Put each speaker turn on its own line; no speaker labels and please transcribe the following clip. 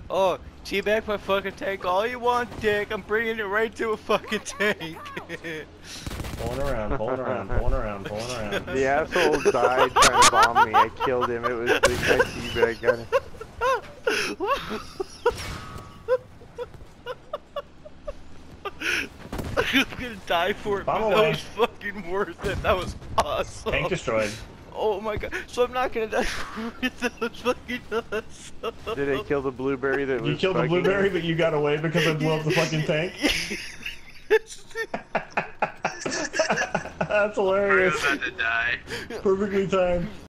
Oh, teabag my fucking tank all you want, dick. I'm bringing it right to a fucking tank.
Pulling around, pulling around, pulling around, pulling around.
The asshole died trying to bomb me. I killed him. It was the guy teabag got him.
I'm gonna die for it,
Bomb
but
away.
that was fucking worth it. That was awesome.
Tank destroyed.
Oh my god. So I'm not gonna die for it. That was fucking awesome.
Did I kill the blueberry that was
You killed the
fucking-
blueberry, but you got away because I blew up the fucking tank? That's hilarious.
Mario's about to die.
Perfectly timed.